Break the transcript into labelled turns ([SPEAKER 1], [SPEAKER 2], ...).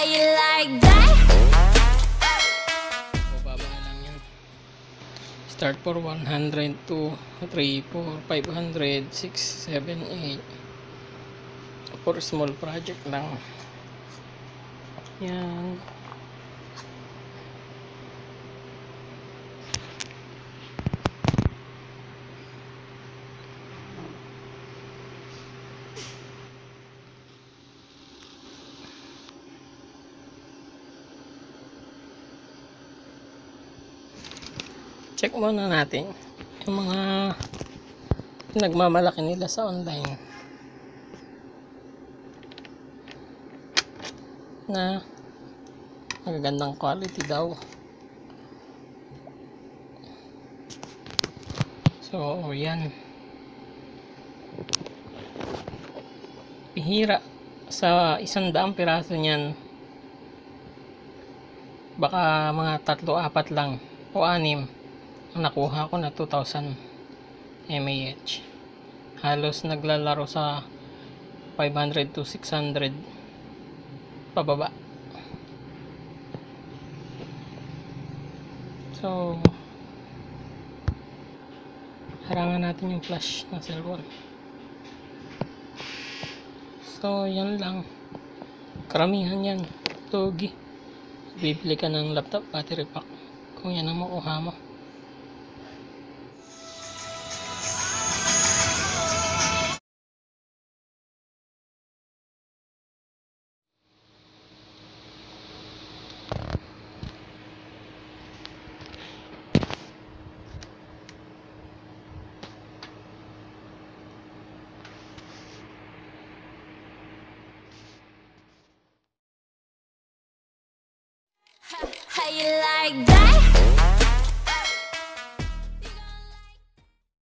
[SPEAKER 1] you like that?
[SPEAKER 2] Bababa na lang yan. Start for 100, 2, 3, 4, 500, 6, 7, 8. For small project lang. Yan. Check muna natin yung mga nagmamalaki nila sa online na magagandang quality daw. So yan, bihira sa 100 piraso niyan, baka mga 3-4 lang o 6 ang nakuha ko na 2,000 mAh. Halos naglalaro sa 500 to 600 pababa. So harangan natin yung flash ng cellphone. So yan lang, karamihan yan tugi. Bibili ka ng laptop battery pack kung yan ang makuha mo.
[SPEAKER 1] How you like that?